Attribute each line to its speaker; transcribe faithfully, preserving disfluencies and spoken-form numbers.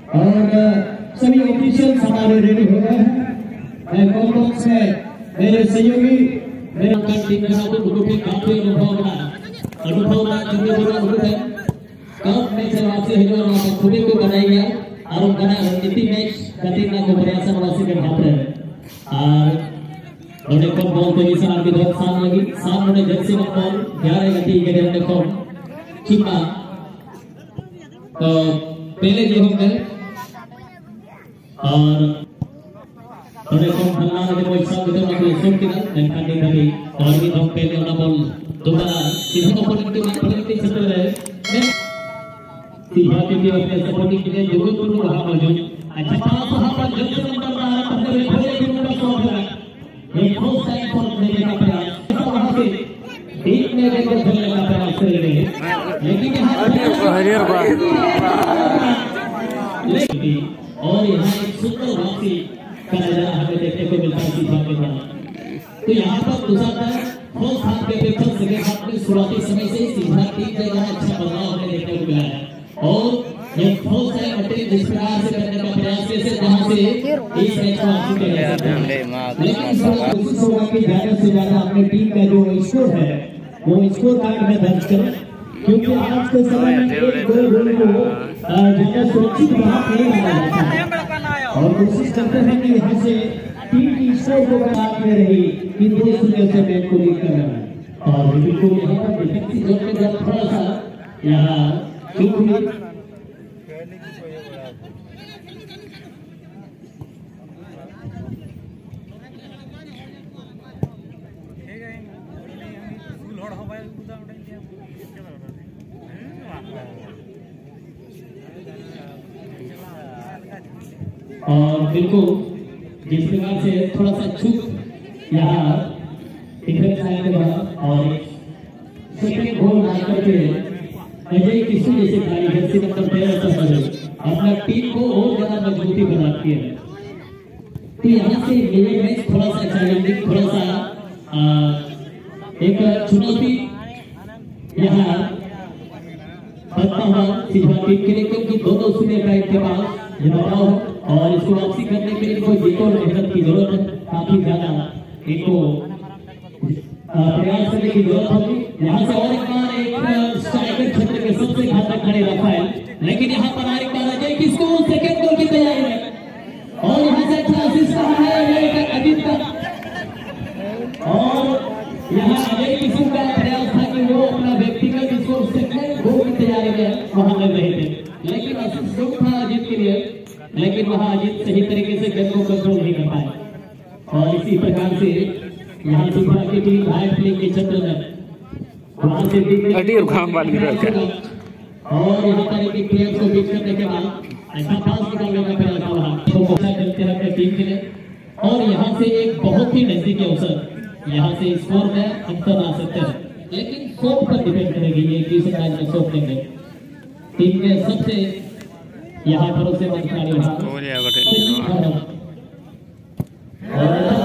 Speaker 1: और सभी ऑफिशियल हमारे रेडी हो गए हैं। कॉम्बॉक्स में मेरे सहयोगी मेरे टीम के साथ उनको काफी अनुभव रहा अनुभव रहा चंद्र बोला उनको है कप में से वापसी हिजो ना खुद को बनाई गया और बना रणनीति मैच कतिना को प्रयास वासी के हाथ है और उन्हें कम बॉल को निशान की बहुत साम लगी सामने ने जर्सी नंबर ग्यारह गति के लिए को चुका तो पहले जो हम गए और उन्हें कम भरना ने कोई सब तो ना कोई शॉट किया लेकिन नहीं भाई और भी हम पहले वाला बॉल दोबारा सीधा ओपोनेंट के माध्यम से चल रहे हैं सीधा के लिए अपने सपोर्टिंग के लिए जरूर तो वहां मौजूद अच्छा पास वहां पर जर्सी नंबर बारह पकड़े हुए खोले के नंबर शॉट है ये बहुत साइड पर लेने का प्रयास वहां से बीच में लेकर खेलने का प्रयास कर रहे हैं लेकिन यहां हरियर बात लेकिन और यहां एक सुंदर वापसी का नजारा हमें देखने को मिलता है सीधा के द्वारा तो यहां पर दूसरा था फर्स्ट हाफ के अपेक्षा सेकंड हाफ में शुरुआती समय से सीधा तीन जगह अच्छा बदलाव हमें देखने को मिला है और ये फर्स्ट टाइम अटैक जिस प्रकार से करने का प्रयास कैसे जहां से इस मैच को हासिल किया जा सकता है लेकिन कोशिश होगा कि ज्यादा से ज्यादा अपनी टीम का जो स्कोर है वो स्कोर कार्ड में दर्ज करें क्योंकि आज के समय में एक दो गोल को ज्यादा सुरक्षित बात नहीं माना जाता है और कोशिश करते हैं कि यहाँ से टीम की स्कोर को साथ में रही कि दो शून्य से मैच को लीड कर रहा है और बिल्कुल यहाँ पर डिफेंसिव जोन में जब थोड़ा सा यहाँ चूक हुई और बिल्कुल जिस प्रकार से थोड़ा सा चूक यहाँ डिफेंस आने के बाद और सेकंड गोल मार करके अजय किशोर जैसे खिलाड़ी जर्सी नंबर तेरह पर अपना टीम को और ज्यादा मजबूती बनाती है तो यहाँ से ये मैच थोड़ा सा चैलेंजिंग थोड़ा सा एक चुनौती यहाँ बनता हुआ सीधा टीम के लिए क्योंकि दोनों शून्य का इनके पास ये दबाव है और इसको वापसी करने के लिए कोई जीतो मेहनत की जरूरत है काफी ज्यादा इनको प्रयास करने की जरूरत होगी यहाँ से और एक बार एक स्ट्राइकर क्षेत्र के सबसे घातक खड़े रखा है लेकिन यहाँ पर एक बार अजय किसको सेकंड गोल की तैयारी है और यहाँ से अच्छा असिस्ट रहा है अजीत का और यहाँ अजय किशोर का प्रयास था कि वो अपना व्यक्तिगत स्कोर सेकंड गोल की तैयारी में वहां लग रहे थे लेकिन असिस्ट जो था अजीत के लिए लेकिन वहां अजीत सही तरीके से गेंद को कंट्रोल नहीं कर पाए और इसी प्रकार से यहाँ सीधा की टीम हाई प्ले के क्षेत्र में वहां से और यहाँ पर एक प्लेयर को बीट करने के बाद ऐसा पास निकालने का प्रयास हो रहा तो अच्छा करते हैं टीम के लिए और यहाँ से एक बहुत ही नजदीकी अवसर यहाँ से स्कोर में अंतर आ सकते हैं लेकिन शॉट पर डिपेंड करेगी ये किस मैच में शॉट लेंगे टीम के सबसे यहाँ भरोसेमंद खिलाड़ी